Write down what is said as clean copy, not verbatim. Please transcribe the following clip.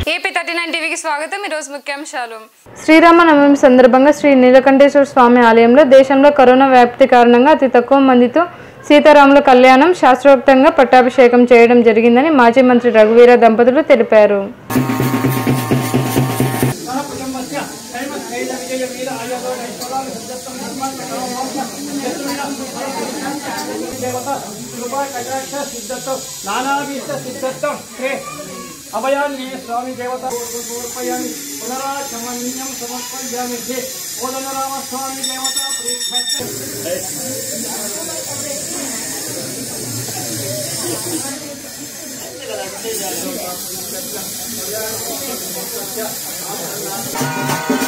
AP 39 టీవీకి స్వాగతం। ఈ రోజు ముఖ్యాంశాలు। శ్రీరామనవమి సందర్భంగా శ్రీ నీలకంఠేశ్వర స్వామి ఆలయంలో దేశంలో కరోనా వ్యాప్తి కారణంగా అతి తక్కువ మందితో సీతారాముల కళ్యాణం శాస్త్రోక్తంగా పట్టాభిషేకం చేయడం జరిగిందని మాజీ మంత్రి రఘువీర దంపతులు తెలిపారు। अभयान्ये स्वामी देवता समर्पयामि पुनराचमनीयं समर्पयामि ओदनराम स्वामी देवता प्रीक्षते